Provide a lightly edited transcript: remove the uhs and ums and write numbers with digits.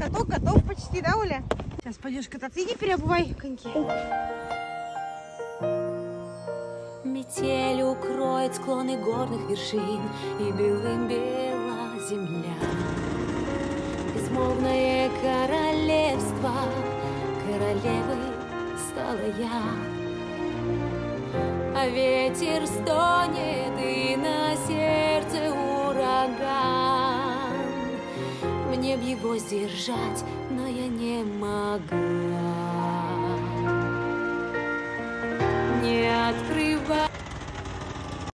каток готов почти, да, Оля? Сейчас пойдешь кататься. Иди переобувай коньки. Метель укроет склоны горных вершин, и белым бела земля. Безмолвное королевство, королевой стала я. А ветер стонет, и на сердце ураган. Мне б его сдержать, но я не могла.